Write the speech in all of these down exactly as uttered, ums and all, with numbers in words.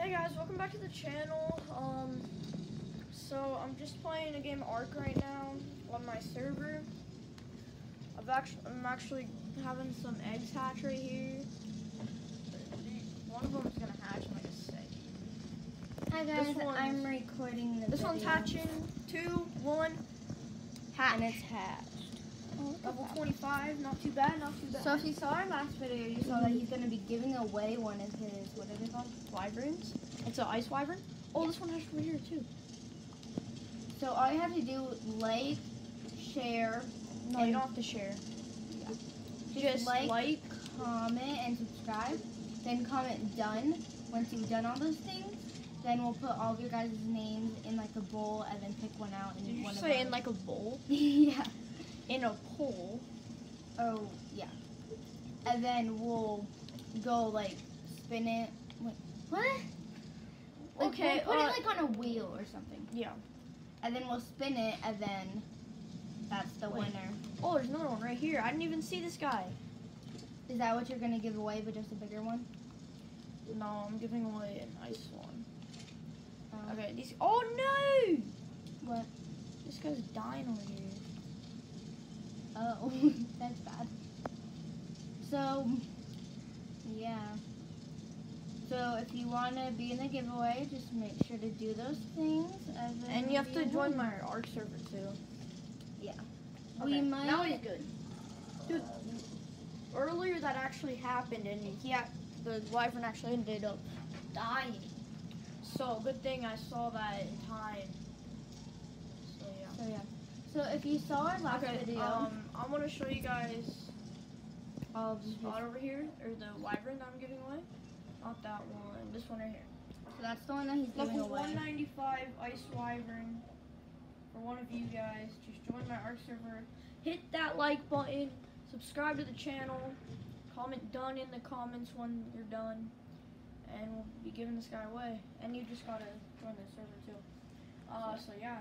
Hey guys, welcome back to the channel. Um, so I'm just playing a game of Ark right now on my server. I've actually, I'm actually having some eggs hatch right here. One of them is gonna hatch in like a second. Hi guys, I'm recording the This video. one's hatching. Two, one, hatch. And it's hatched. Oh, level twenty-five, not too bad, not too bad. So if you saw our last video, you saw that he's going to be giving away one of his, what are they called? Wyverns. It's an ice wyvern. Oh, this one hatched over here too. So all you have to do, like, share. No, you don't have to share. Yeah. Just, Just like, like, comment, and subscribe. Then comment done. Once you've done all those things, then we'll put all of your guys' names in like a bowl and then pick one out. And did you one say of in like a bowl? yeah. In a pool. Oh, yeah. And then we'll go, like, spin it. Wait, what? Like, Okay, we'll put uh, it, like, on a wheel or something. Yeah. And then we'll spin it, and then that's the Wait. winner. Oh, there's another one right here. I didn't even see this guy. Is that what you're going to give away, but just a bigger one? No, I'm giving away an ice one. Um, Okay, these. Oh, no! What? This guy's dying over here. Oh, that's bad. So, yeah. So if you want to be in the giveaway, just make sure to do those things. And, then And you have be to in join one. my Ark server, too. Yeah. Okay, We might. now he's good. Dude, earlier that actually happened, and he had, the wyvern actually ended up dying. So, good thing I saw that in time. So, yeah. So yeah. So if you saw our last Okay, video, um, I want to show you guys of the spot over here, or the wyvern that I'm giving away. Not that one, this one right here. so that's the one that he's giving Level away. one ninety-five ice wyvern for one of you guys. Just join my Ark server. Hit that like button. Subscribe to the channel. Comment done in the comments when you're done, and we'll be giving this guy away. And you just gotta join the server too. Uh, so yeah.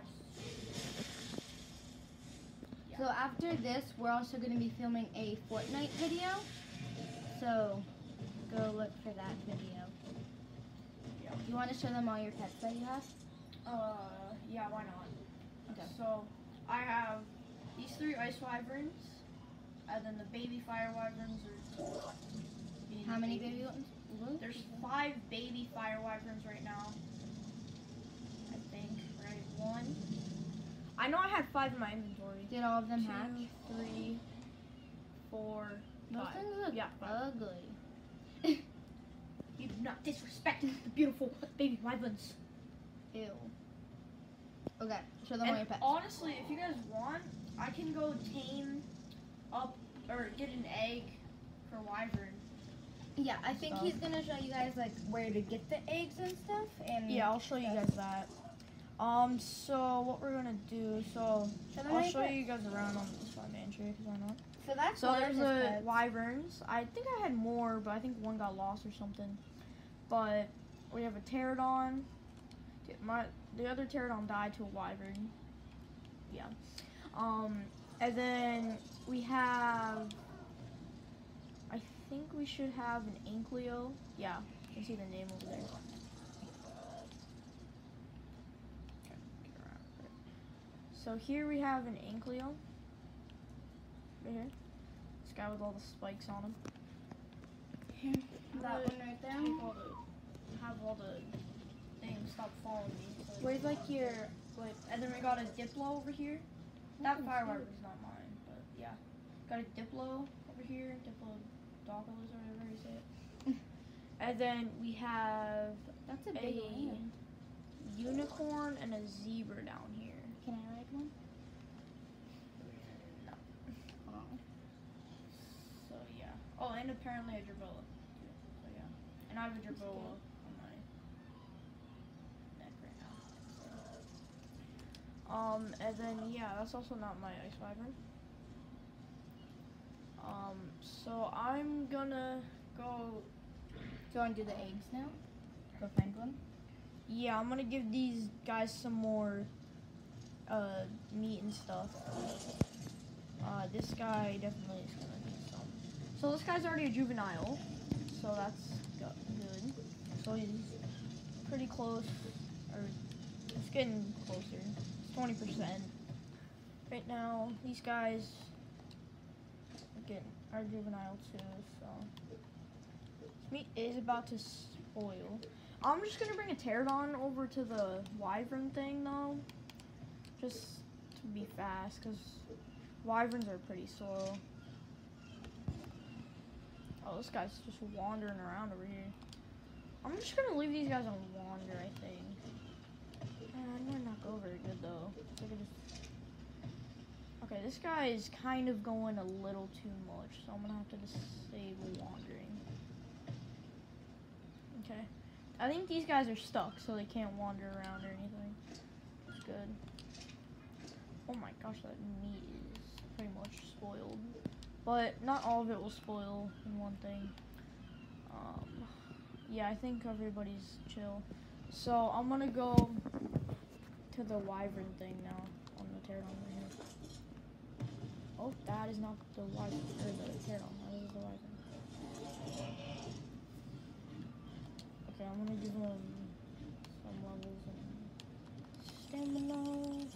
So after this, we're also going to be filming a Fortnite video. So go look for that video. Yeah. You want to show them all your pets that you have? Uh, yeah, why not? Okay. So I have these three ice wyverns, and then the baby fire wyverns are. being How many baby ones? There's five baby fire wyverns right now. I think, right? One. I know I had five in my inventory. Did all of them Two, hatch? three, four, Those five. things look Yeah, five. ugly. You do not disrespect the beautiful baby wyverns. Ew. Okay, show them all your And pets. honestly, if you guys want, I can go tame up or get an egg for wyvern. Yeah, I think stuff. he's gonna show you guys like where to get the eggs and stuff. And Yeah, I'll show you guys that. Um, so what we're gonna do? So Show them I'll all your show pets. you guys around on this one man tree, because why not? So that's So one there's of his the pets. wyverns. I think I had more, but I think one got lost or something. But we have a pterodon. My the other pterodon died to a wyvern. Yeah. Um, and then we have. I think we should have an ankylo. Yeah, you can see the name over there. So here we have an ankylo. Right here. This guy with all the spikes on him. Here, that I'm one gonna right there. take all the, have all the things stop following me. So Where's like your? Wait, and then we got a Diplo over here. That fire wyvern is not mine, but yeah. Got a Diplo over here. Diplodocus or whatever you say it. And then we have That's a a big one. unicorn and a zebra down here. Can I ride one? No. Oh. So yeah. Oh, and apparently a Jerboa. too. So yeah. And I have a Jerboa on my neck right now. Um, and then yeah, that's also not my ice wyvern. Um, so I'm gonna go. Do you want to do the eggs now? Go find one. Yeah, I'm gonna give these guys some more uh, meat and stuff. Uh, this guy definitely is gonna need some. So this guy's already a juvenile, so that's go- good. So he's pretty close, or it's getting closer. It's twenty percent. Right now, these guys are, getting, are juvenile too, so this meat is about to spoil. I'm just gonna bring a pterodon over to the wyvern thing though, just to be fast, because wyverns are pretty slow. Oh, this guy's just wandering around over here. I'm just gonna leave these guys on wander, I think. Uh, it might not go very good though. So I could just... Okay, this guy is kind of going a little too much, so I'm gonna have to disable wandering. Okay. I think these guys are stuck, so they can't wander around or anything. That's good. Oh my gosh, that meat is pretty much spoiled. But not all of it will spoil in one thing. Um, yeah, I think everybody's chill. So I'm gonna go to the wyvern thing now on the pterodon right here. Oh, that is not the wyvern, or the pterodon, that is the wyvern. Okay, I'm gonna give him some levels and stamina.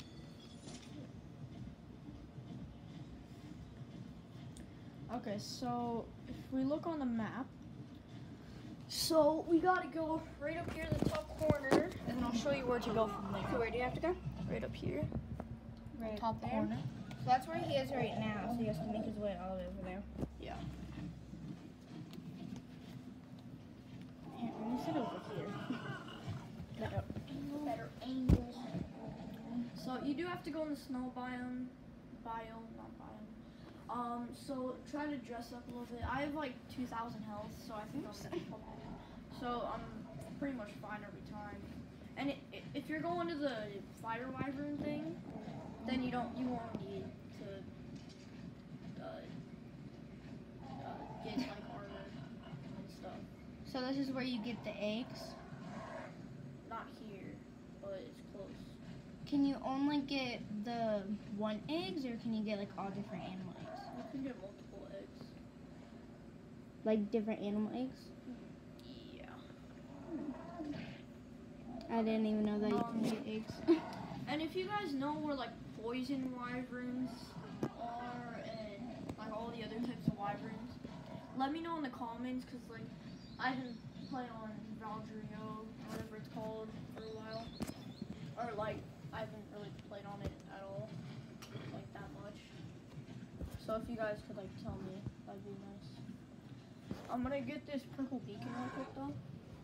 Okay, so if we look on the map, so we gotta go right up here in the top corner, and then I'll show you where to go from there. So where do you have to go? Right up here, Right top there. corner. So that's where he is right now. So he has to make his way all the way over there. Yeah. Here, let me sit over here. Better, Better angles. So you do have to go in the snow biome, biome, not biome. Um, so try to dress up a little bit. I have like two thousand health, so I think I'm okay. So I'm pretty much fine every time. And it, it, if you're going to the fire wyvern thing, then you don't, you won't need to uh, uh, get like armor and stuff. So this is where you get the eggs. Not here, but it's close. Can you only get the one eggs, or can you get like all different animal eggs? You can get multiple eggs. Like different animal eggs? Yeah. I didn't even know that you Um, can get eggs. And if you guys know where like poison wyverns are and like all the other types of wyverns, let me know in the comments, because like I haven't played on Valkyrio or whatever it's called for a while, or like I haven't really played on it at all, like that much. So if you guys could like tell me, that'd be nice. I'm gonna get this purple beacon real quick though.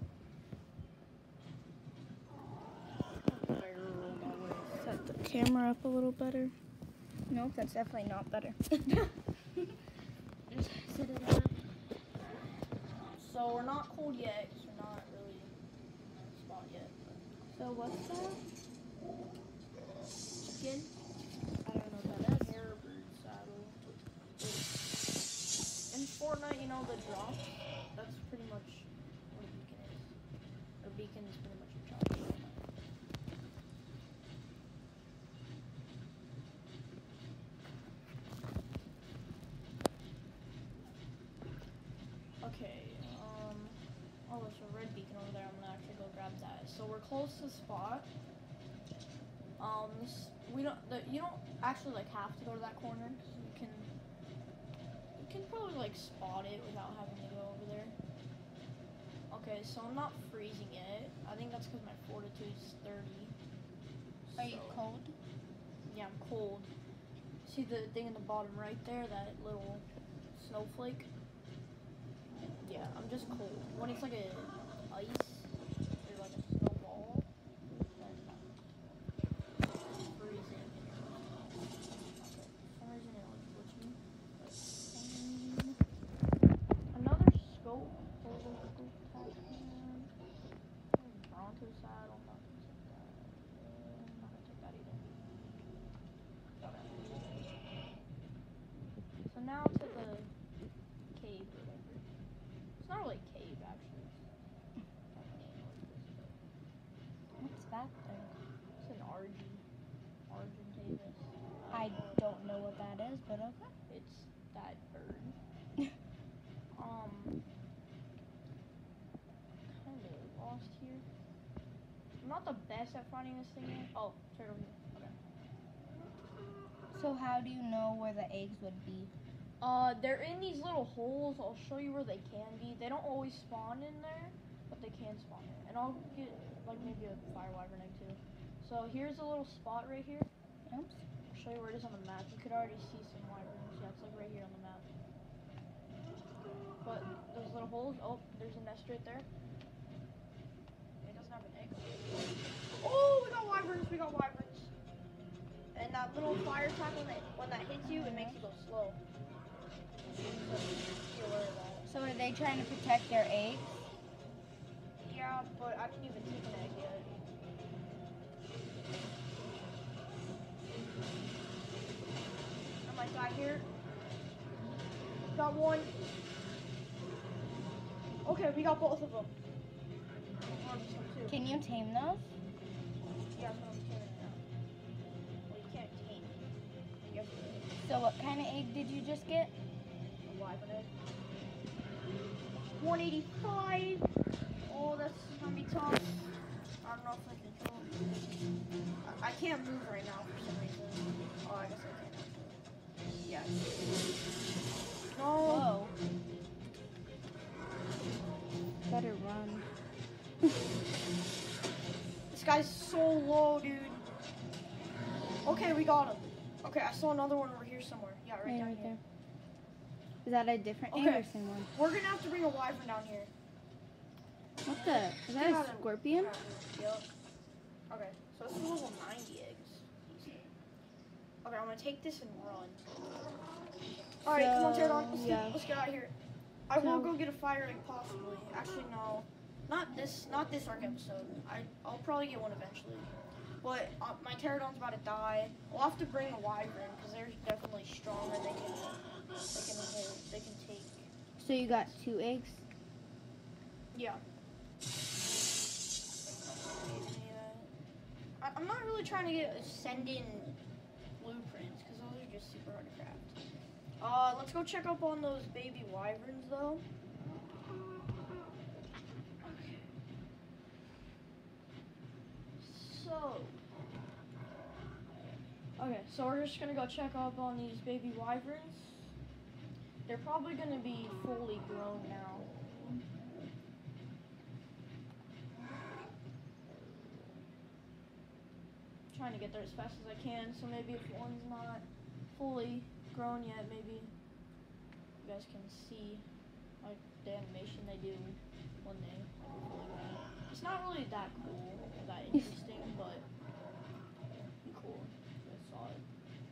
Set the camera up a little better. Nope, that's definitely not better. Just set it up. So we're not cold yet, because we're not really in a spot yet. So what's that? Chicken? I don't know what that is. Airbird saddle. In Fortnite, you know the drop? That's pretty much what a beacon is. A beacon is pretty much a drop. Okay, um, oh, there's a red beacon over there. I'm gonna actually go grab that. So we're close to the spot. Um, this, we don't, the, you don't actually like have to go to that corner, because you can, you can probably like spot it without having to go over there. Okay, so I'm not freezing yet. I think that's because my fortitude's thirty. Are you So- cold? Yeah, I'm cold. See the thing in the bottom right there, that little snowflake? Yeah, I'm just cold. When it's like a ice or like a snowball, then it's freezing. Okay, for some reason it was glitching. Um, another scope. Purple scope attachment. Bronto saddle. I'm not gonna take that. I'm not gonna take that either. So now to the cave or whatever. It's not really a cave actually. What's that thing? It's an Argent. Argent Davis. I don't know what that is, but okay. It's that bird. um kind of lost here. I'm not the best at finding this thing yet. Oh, turtle here. Okay. So how do you know where the eggs would be? Uh, they're in these little holes. I'll show you where they can be. They don't always spawn in there, but they can spawn there. And I'll get like maybe a fire wyvern egg too. So here's a little spot right here. Oops. I'll show you where it is on the map. You could already see some wyverns. Yeah, it's like right here on the map. But those little holes. Oh, there's a nest right there. It doesn't have an egg. Oh, we got wyverns. We got wyverns. And that little fire attack when that when that hits you, it makes you go slow. So be aware of that. So are they trying to protect their eggs? Yeah, but I didn't even take an egg yet. I might die here. Got one. Okay, we got both of them. Or this one too. Can you tame those? Yeah, that's what I'm taming now. Well, you can't tame it. You have to So what kind of egg did you just get? wyvern egg. one eighty-five. Oh, that's gonna be tough. I don't know if I can kill him. I, I can't move right now for some reason. Oh, I guess I can actually. Yeah. No. Whoa. Better run. This guy's so low, dude. Okay, we got him. Okay, I saw another one over here somewhere. Yeah, right Yeah, down right here. there. Is that a different egg Okay. or same one? We're gonna have to bring a wyvern down here. What the? Is that a scorpion? Yep. Okay, so this is level ninety eggs. Okay, I'm gonna take this and run. Alright, come on, Pterodon. Let's, yeah. get, let's get out of here. I will So- go get a fire egg possibly. Actually, no. Not this Not this arc episode. I, I'll probably get one eventually. But uh, my Pterodon's about to die. We'll have to bring a wyvern because they're definitely stronger. They can, they can hold, they can take. So you got two eggs? Yeah. I- I'm not really trying to get send in blueprints because those are just super hard to craft. Uh, let's go check up on those baby wyverns though. Okay. So. Okay, so we're just gonna go check up on these baby wyverns. They're probably gonna be fully grown now. Trying to get there as fast as I can, so maybe if one's not fully grown yet, maybe you guys can see like the animation they do when they are fully grown. It's not really that cool, or that interesting, but it'd be cool if I saw it.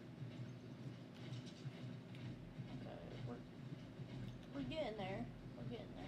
Okay, we're we're getting there. We're getting there.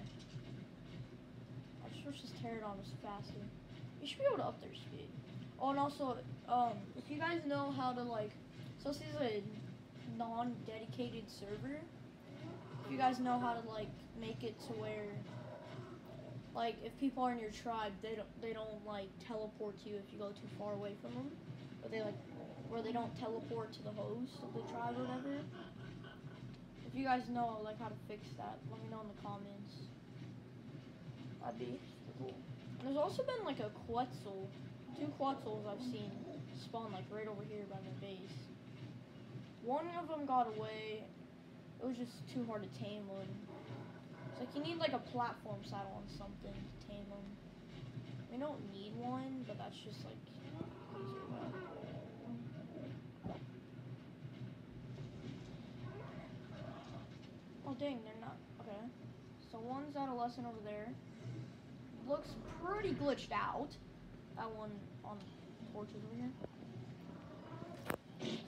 I just wish this Pterodon was faster. You should be able to up their speed. Oh, and also, um, if you guys know how to, like, so this is a non-dedicated server. If you guys know how to, like, make it to where, like, if people are in your tribe, they don't, they don't, like, teleport to you if you go too far away from them. But they, like, where they don't teleport to the host of the tribe or whatever. If you guys know, like, how to fix that, let me know in the comments. That'd be cool. And there's also been, like, a Quetzal. Two Quetzals I've seen spawn like right over here by my base. One of them got away. It was just too hard to tame one. It's like you need like a platform saddle on something to tame them. We don't need one, but that's just like easier way. Oh dang, they're not okay. So one's adolescent over there. Looks pretty glitched out. That one on torches over here.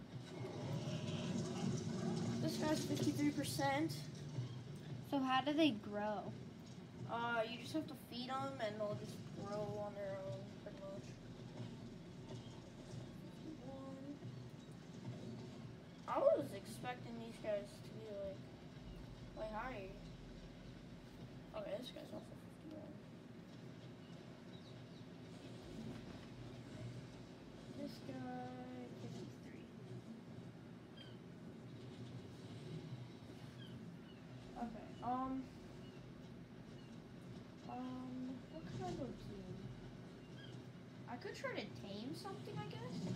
This guy's fifty-three percent. So how do they grow? Uh, you just have to feed them and they'll just grow on their own, pretty much. I was expecting these guys to be like, way higher. Okay, this guy's also fifty-one. This guy, fifty-three. Okay, um, um, what can I go do? I could try to tame something, I guess.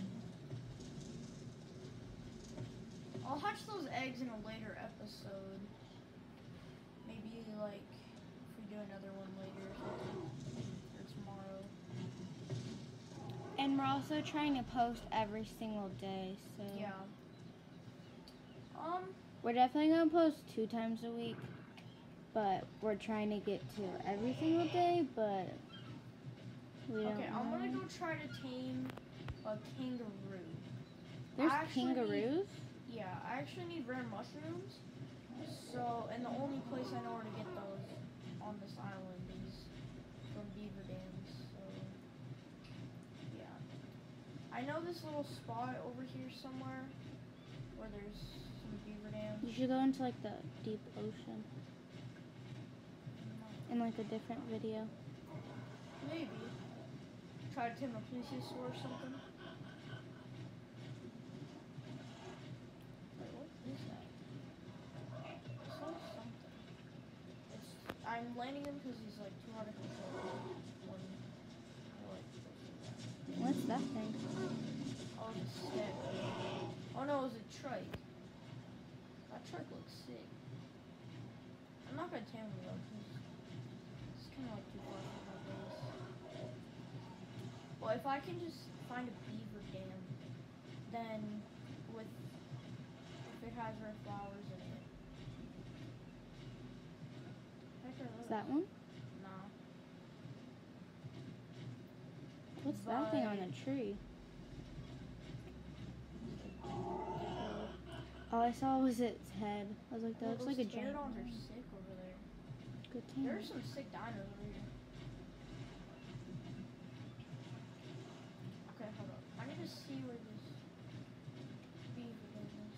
I'll hatch those eggs in a later episode. Maybe like if we do another one later or something, or tomorrow. And we're also trying to post every single day, so Yeah. Um. we're definitely gonna post two times a week, but we're trying to get to every single day, but we don't Okay, know. I'm gonna go try to tame a kangaroo. There's I actually need- kangaroos? Yeah, I actually need rare mushrooms. So, and the only place I know where to get those on this island is from beaver dams. So, yeah. I know this little spot over here somewhere where there's some beaver dams. You should go into like the deep ocean in like a different video. Maybe. Try to tame a plesiosaur or something. Wait, what is that? It's like something. It's, I'm landing him because he's like too hard to control. When, like, What's that thing? oh, it's a stick. Oh no, it was a trike. That trike looks sick. I'm not gonna tame him though, because it's kind of like too far from my base. Well, if I can just find a beaver dam, then with if it has red flowers in it. Heck are Is those? that one? Nah. What's that thing on But- the tree? All I saw was its head. I was like, that Well, looks those like a giant. pterodons are one. sick over there. Good There are team. some sick dinos over here. Okay, hold up. I need to see where this beaver dam is.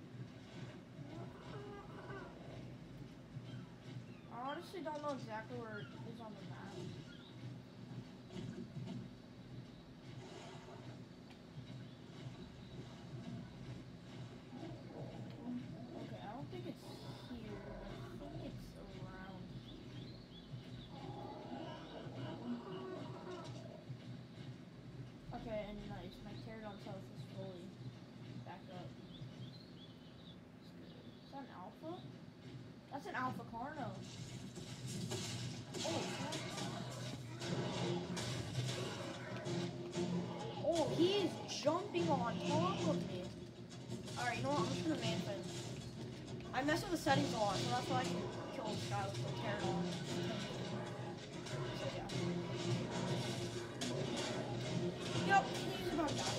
I honestly don't know exactly where it is on the map. Okay, I don't think it's here. I think it's around here. Okay, and nice. My pterodon's health is fully back up. That's good. Is that an alpha? That's an alpha carno. Oh, oh, he is jumping on top of me. Alright, you know what? I'm just gonna man fence. I mess with the settings a lot, so that's why I can kill this guy with the pterodon. So, yeah. Yep, he's about to die.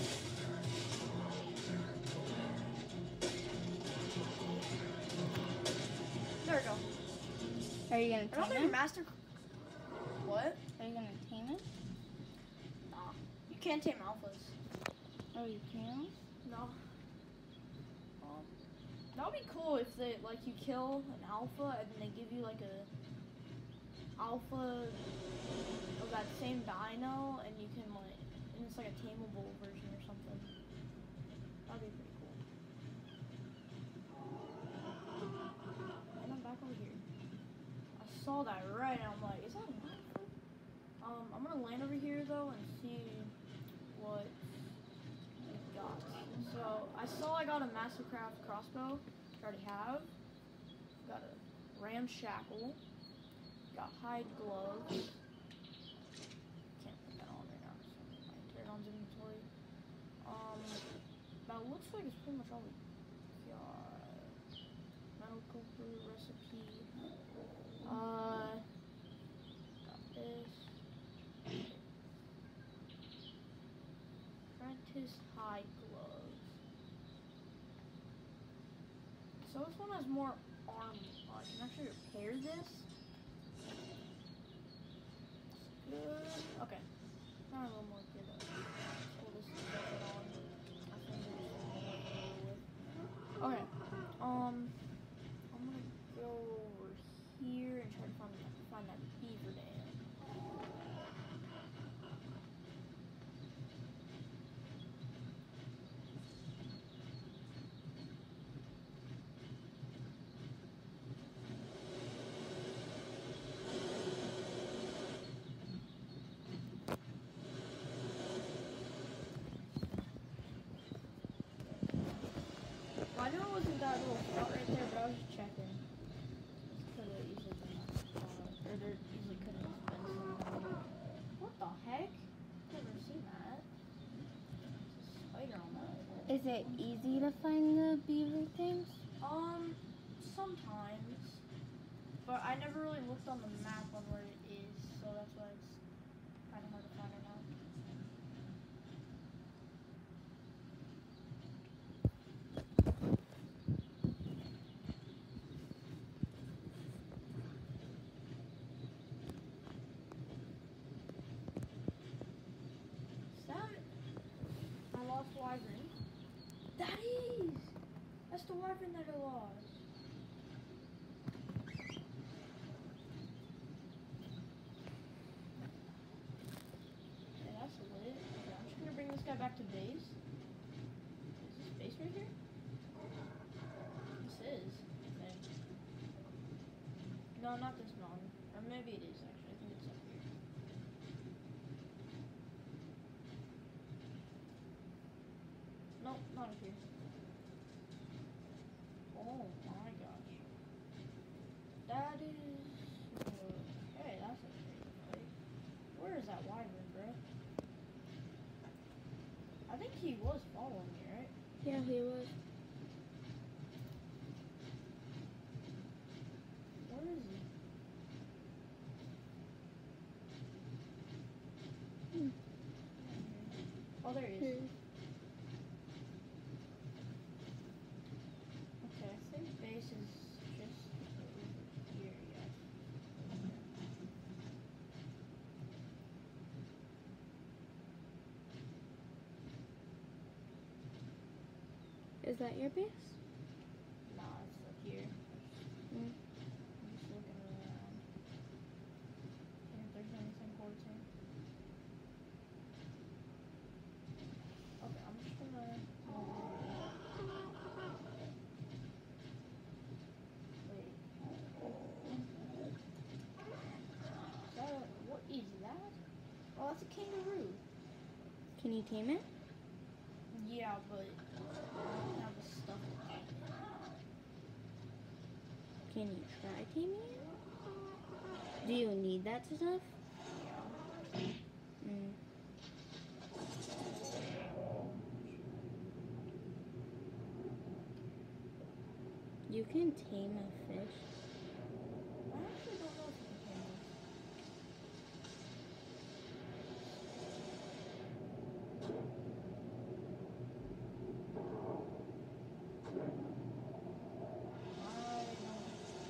There we go. Are you gonna I don't tame think it? master. What? Are you gonna tame it? Nah. You can't tame alphas. Oh, you can? No. Um, that would be cool if they like you kill an alpha and they give you like a alpha of that same dino and you can like and it's like a tameable version or something. That'd be pretty cool. And I'm back over here. I saw that right and I'm like, is that an alpha? Um, I'm gonna land over here though and see what we got. So I saw I got a Mastercraft crossbow, which I already have. Got a ramshackle. Got hide gloves. Can't put that on right now. So my pterodon's inventory. Um, that looks like it's pretty much all we got. Medical brew recipe. Uh, got this. Apprentice hide gloves. So this one has more arm. Oh, I can actually repair this. Good. Okay. Now a little more good. Pull this stuff on. I think there's some more to go with. Okay. Um, I'm gonna go over here and try to find that, find that beaver dam. Is it easy to find the beaver things? Um, sometimes. But I never really looked on the map on where it is, so that's why it's kind of hard to find it now. Is that I lost wyvern? That is! That's the wyvern that I lost. Okay, that's lit. Okay, I'm just gonna bring this guy back to base. Is this base right here? This is, I think. No, not this mountain. Or maybe it is actually. I think it's up here. No, not up here. Oh my gosh. That is. Uh, hey, that's a great fight. Where is that wyvern, bro? I think he was following me, right? Yeah, he was. Where is he? Hmm. Oh, there he is. Hmm. Okay, I think base is just over here, yeah. Is that your base? Nah, it's up here. Mm. I'm just looking around. See if there's anything towards here. Okay, I'm just gonna. Wait. Is that a, what is that? Oh, that's a kangaroo. Can you tame it? Yeah, but I don't have the stuff to tame it. Can you try taming it? Do you need that stuff? Mm. You can tame a fish. I actually don't know if you can tame this. I don't.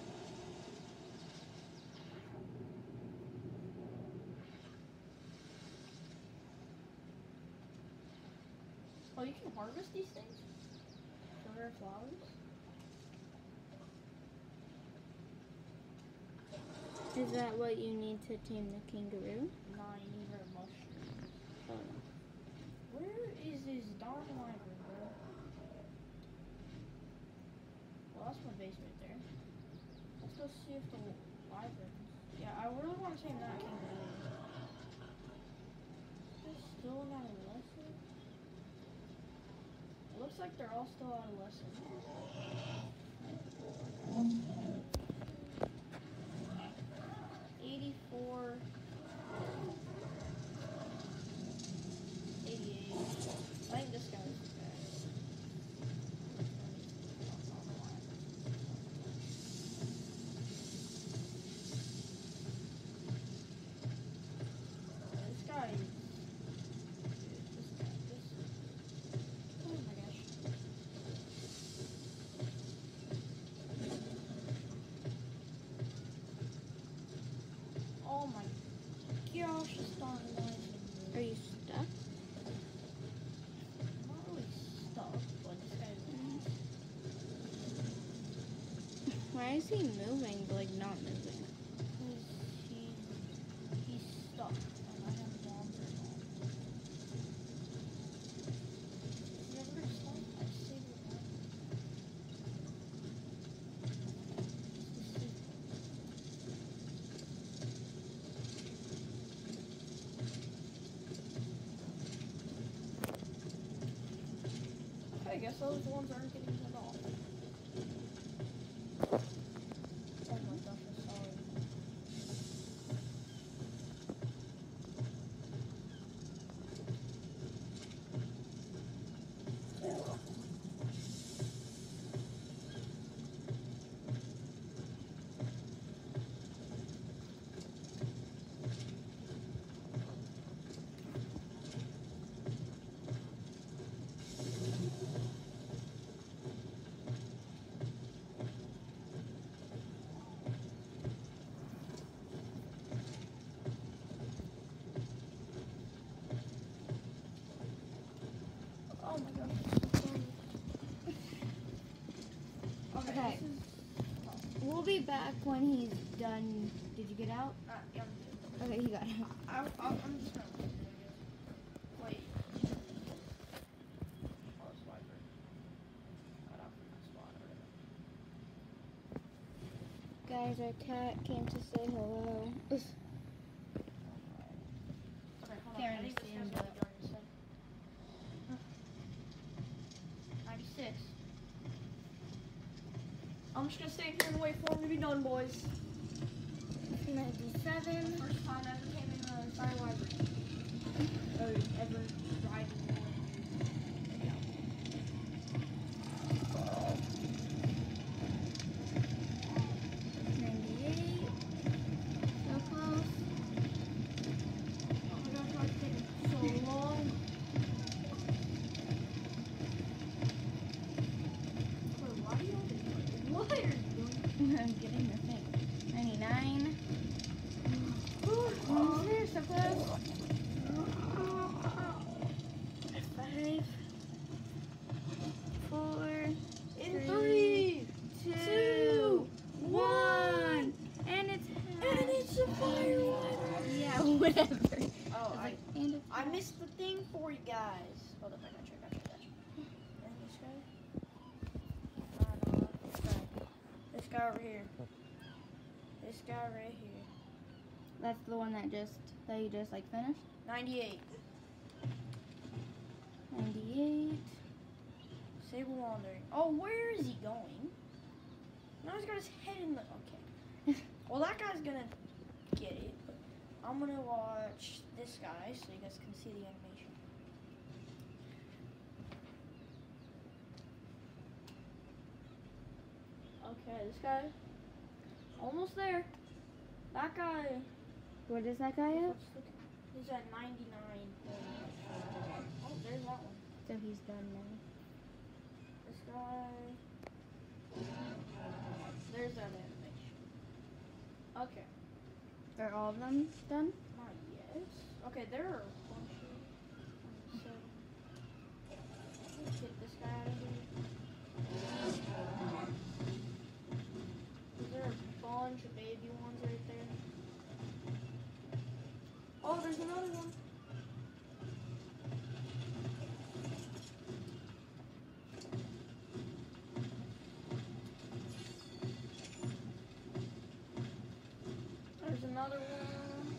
Oh, you can harvest these things? The rare flowers? Is that what you need to tame the kangaroo? Nah, you need rare mushrooms. Oh. Where is this darn wyvern, bro? Well, that's my base right there. Let's go see if the wyverns. Yeah, I really want to tame that kangaroo. They're still in adolescent? It looks like they're all still adolescent. eighty-four. eighty-eight. I think this guy's okay. This guy is. This guy. This. Oh my gosh. Oh my gosh, this darn wyvern. Are you stuck? I'm not really stuck, but this guy's. Why is he moving but like not moving? He's, he's, he's stuck, and I have bombs right now. Is he ever stuck? I saved it now. It's the secret. Okay, I guess those ones aren't getting hit off. Oh my gosh, I'm sorry. Okay. Okay. This is, We'll be back when he's done. Did you get out? uh, yeah, I'm Okay, he got out. I, I, I'm just gonna wait. Oh, swiper. Got off my spot already. Guys, our cat came to say hello. Okay, hold on. Can't I think this understand guy's that. gonna join us. ninety-six. I'm just gonna stand here and wait for him to be done, boys. ninety-seven. First time I ever came in a fire library. Or ever driving one. Yeah. ninety-eight. So close. Oh my gosh, why is it taking so long? Wait, why are you on What are you doing? I'm getting your thing. ninety-nine. Oh, Almost there, so close. Five. Four. in Three, three, Two. One. And it's and it's a fire library. Yeah, whatever. Oh, It's I, like, and it's I missed the thing for you guys. Hold up, I got you, I got you, I got you. And this guy? Uh, no, this guy. This guy over here. This guy right here. That's the one that just that you just like finished. ninety-eight. ninety-eight. Sable wandering. Oh, where is he going? Now he's got his head in the. Okay. Well, that guy's gonna get it. But I'm gonna watch this guy so you guys can see the animation. Okay, this guy. Almost there. That guy. What is that guy at? He's at ninety-nine. Oh, there's that one. So he's done now. This guy. There's that animation. Okay. Are all of them done? Not yet. Okay, there are a bunch of. So, let's get this guy out of here. Is there a bunch of baby ones right there? Oh, there's another one. There's another one.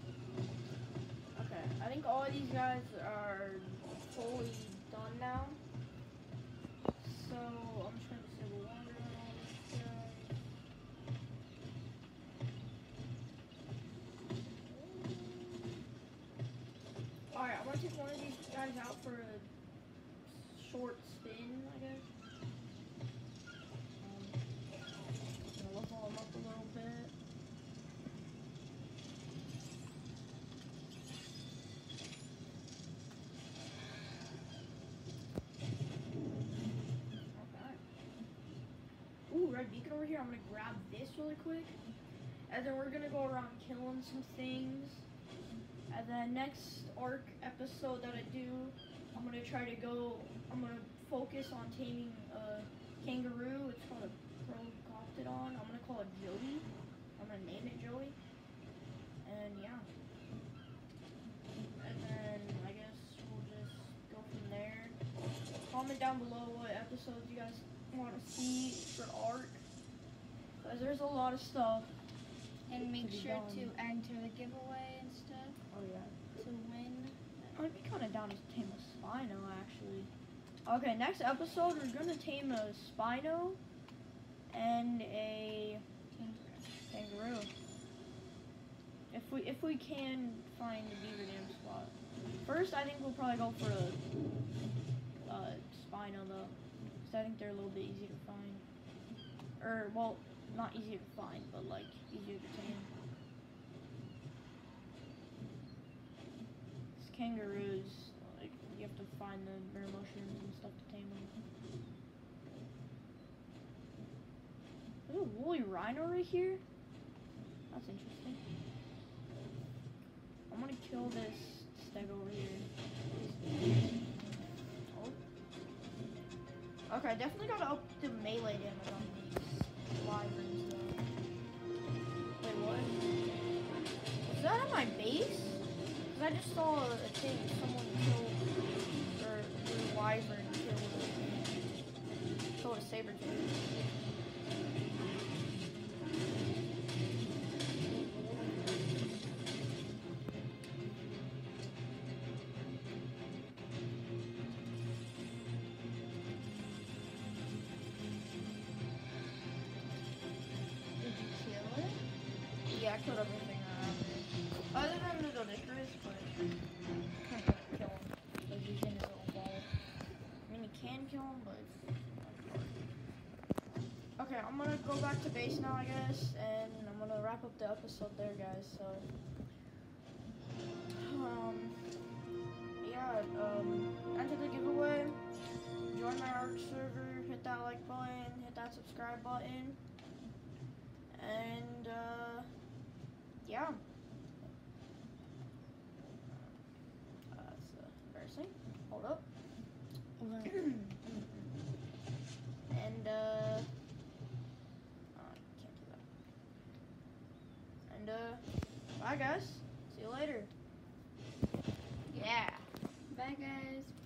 Okay, I think all of these guys are fully done now. So I'm just gonna disable wander on all these guys. Alright, I'm gonna take one of these guys out for a short spin, I guess. Um, gonna level him up a little bit. Ooh, red beacon over here. I'm gonna grab this really quick. And then we're gonna go around killing some things. And then next arc episode that I do, I'm gonna try to go, I'm gonna focus on taming a kangaroo. It's called a Procoptodon. I'm gonna call it Joey. I'm gonna name it Joey. And yeah. And then I guess we'll just go from there. Comment down below what episodes you guys want to see for arc. Because there's a lot of stuff. And make To be sure done. to enter the giveaway and stuff Oh yeah. to win. I'd be kind of down to tame a Spino, actually. Okay, next episode we're gonna tame a Spino and a kangaroo. If we if we can find the beaver dam spot. First, I think we'll probably go for a, a Spino though, because I think they're a little bit easier to find. Or well, not easier to find, but like easier to tame. Kangaroos, like, you have to find the rare mushrooms and stuff to tame them. There's a woolly rhino right here? That's interesting. I'm gonna kill this steg over here. Oh. Okay, definitely gotta up the melee damage on these wyverns though. Wait, what? Was that at my base? Cause I just saw a thing, someone killed, or the wyvern killed, killed a saber tooth. Yeah, I killed everything around there. Other than the Dodicurus, but I can't kill him because he's in his little ball. I mean, you can kill him, but okay, I'm gonna go back to base now, I guess, and I'm gonna wrap up the episode there, guys. So, um, yeah, um, enter the giveaway, join my ARK server, hit that like button, hit that subscribe button, and uh. Yeah. Uh, that's uh, embarrassing. Hold up. and, uh... Oh, I can't do that. And, uh... Bye, guys. See you later. Yeah. Bye, guys.